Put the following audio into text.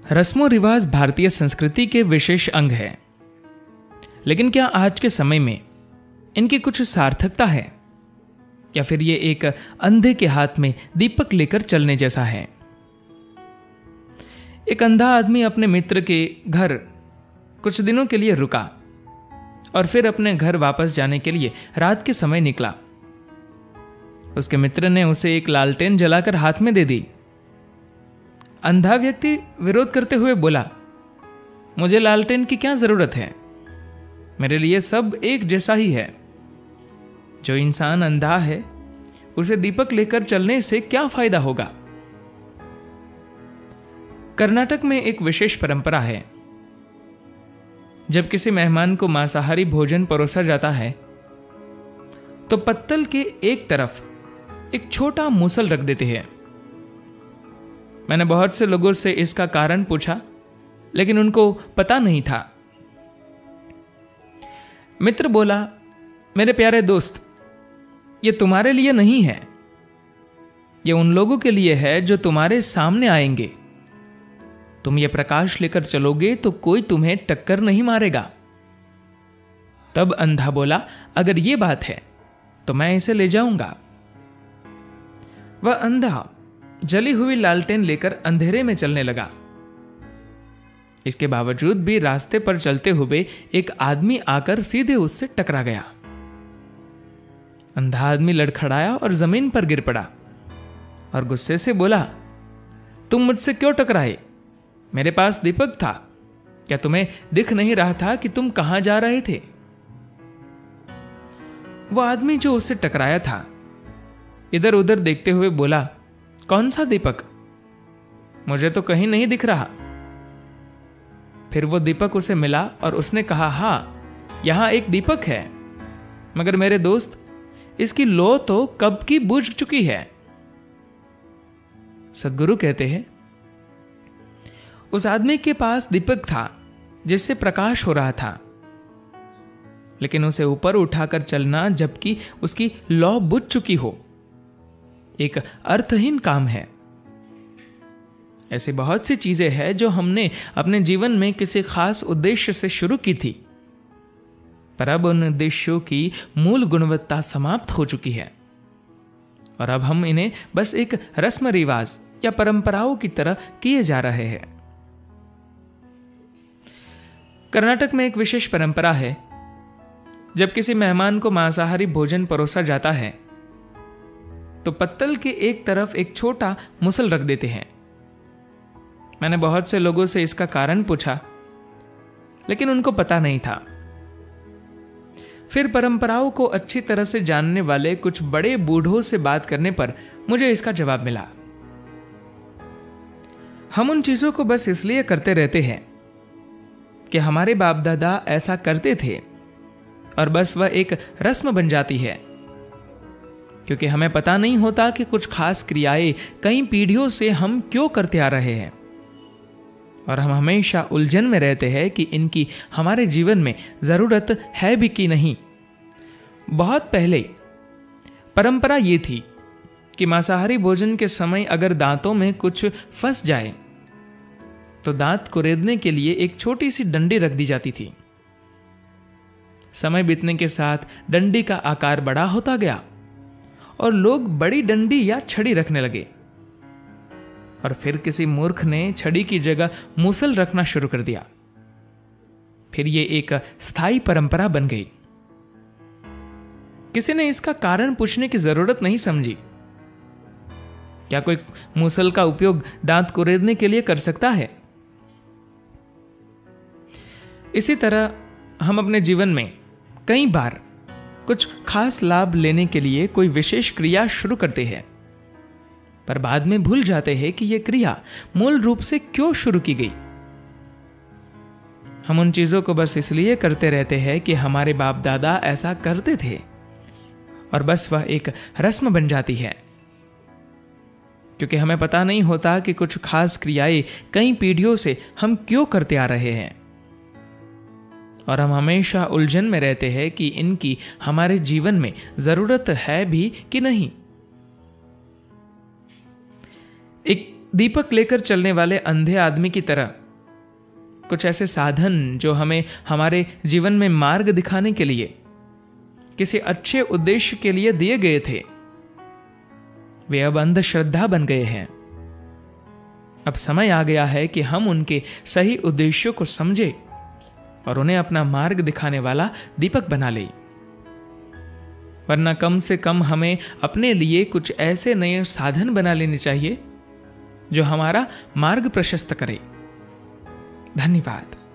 रस्मों रिवाज भारतीय संस्कृति के विशेष अंग है, लेकिन क्या आज के समय में इनकी कुछ सार्थकता है या फिर ये एक अंधे के हाथ में दीपक लेकर चलने जैसा है। एक अंधा आदमी अपने मित्र के घर कुछ दिनों के लिए रुका और फिर अपने घर वापस जाने के लिए रात के समय निकला। उसके मित्र ने उसे एक लालटेन जलाकर हाथ में दे दी। अंधा व्यक्ति विरोध करते हुए बोला, मुझे लालटेन की क्या जरूरत है, मेरे लिए सब एक जैसा ही है। जो इंसान अंधा है उसे दीपक लेकर चलने से क्या फायदा होगा। कर्नाटक में एक विशेष परंपरा है। जब किसी मेहमान को मांसाहारी भोजन परोसा जाता है तो पत्तल के एक तरफ एक छोटा मूसल रख देते हैं। मैंने बहुत से लोगों से इसका कारण पूछा, लेकिन उनको पता नहीं था। मित्र बोला, मेरे प्यारे दोस्त, ये तुम्हारे लिए नहीं है, ये उन लोगों के लिए है जो तुम्हारे सामने आएंगे। तुम ये प्रकाश लेकर चलोगे तो कोई तुम्हें टक्कर नहीं मारेगा। तब अंधा बोला, अगर ये बात है तो मैं इसे ले जाऊंगा। वह अंधा जली हुई लालटेन लेकर अंधेरे में चलने लगा। इसके बावजूद भी रास्ते पर चलते हुए एक आदमी आकर सीधे उससे टकरा गया। अंधा आदमी लड़खड़ाया और जमीन पर गिर पड़ा और गुस्से से बोला, तुम मुझसे क्यों टकराए? मेरे पास दीपक था, क्या तुम्हें दिख नहीं रहा था कि तुम कहां जा रहे थे? वो आदमी जो उससे टकराया था इधर उधर देखते हुए बोला, कौन सा दीपक? मुझे तो कहीं नहीं दिख रहा। फिर वो दीपक उसे मिला और उसने कहा, हां, यहां एक दीपक है, मगर मेरे दोस्त, इसकी लौ तो कब की बुझ चुकी है। सद्गुरु कहते हैं, उस आदमी के पास दीपक था जिससे प्रकाश हो रहा था, लेकिन उसे ऊपर उठाकर चलना जबकि उसकी लौ बुझ चुकी हो, एक अर्थहीन काम है। ऐसी बहुत सी चीजें हैं जो हमने अपने जीवन में किसी खास उद्देश्य से शुरू की थी, पर अब उन उद्देश्यों की मूल गुणवत्ता समाप्त हो चुकी है और अब हम इन्हें बस एक रस्म रिवाज या परंपराओं की तरह किए जा रहे हैं। कर्नाटक में एक विशेष परंपरा है। जब किसी मेहमान को मांसाहारी भोजन परोसा जाता है तो पत्तल के एक तरफ एक छोटा मुसल रख देते हैं। मैंने बहुत से लोगों से इसका कारण पूछा, लेकिन उनको पता नहीं था। फिर परंपराओं को अच्छी तरह से जानने वाले कुछ बड़े बूढ़ों से बात करने पर मुझे इसका जवाब मिला। हम उन चीजों को बस इसलिए करते रहते हैं कि हमारे बाप दादा ऐसा करते थे और बस वह एक रस्म बन जाती है, क्योंकि हमें पता नहीं होता कि कुछ खास क्रियाएं कई पीढ़ियों से हम क्यों करते आ रहे हैं और हम हमेशा उलझन में रहते हैं कि इनकी हमारे जीवन में जरूरत है भी कि नहीं। बहुत पहले परंपरा ये थी कि मांसाहारी भोजन के समय अगर दांतों में कुछ फंस जाए तो दांत कुरेदने के लिए एक छोटी सी डंडी रख दी जाती थी। समय बीतने के साथ डंडी का आकार बड़ा होता गया और लोग बड़ी डंडी या छड़ी रखने लगे, और फिर किसी मूर्ख ने छड़ी की जगह मूसल रखना शुरू कर दिया। फिर ये एक स्थायी परंपरा बन गई। किसी ने इसका कारण पूछने की जरूरत नहीं समझी। क्या कोई मूसल का उपयोग दांत कुरेदने के लिए कर सकता है? इसी तरह हम अपने जीवन में कई बार कुछ खास लाभ लेने के लिए कोई विशेष क्रिया शुरू करते हैं, पर बाद में भूल जाते हैं कि यह क्रिया मूल रूप से क्यों शुरू की गई। हम उन चीजों को बस इसलिए करते रहते हैं कि हमारे बाप दादा ऐसा करते थे और बस वह एक रस्म बन जाती है, क्योंकि हमें पता नहीं होता कि कुछ खास क्रियाएं कई पीढ़ियों से हम क्यों करते आ रहे हैं और हम हमेशा उलझन में रहते हैं कि इनकी हमारे जीवन में जरूरत है भी कि नहीं। एक दीपक लेकर चलने वाले अंधे आदमी की तरह कुछ ऐसे साधन जो हमें हमारे जीवन में मार्ग दिखाने के लिए, किसी अच्छे उद्देश्य के लिए दिए गए थे, वे अब अंधश्रद्धा बन गए हैं। अब समय आ गया है कि हम उनके सही उद्देश्यों को समझे और उन्हें अपना मार्ग दिखाने वाला दीपक बना ले। वरना कम से कम हमें अपने लिए कुछ ऐसे नए साधन बना लेने चाहिए जो हमारा मार्ग प्रशस्त करे। धन्यवाद।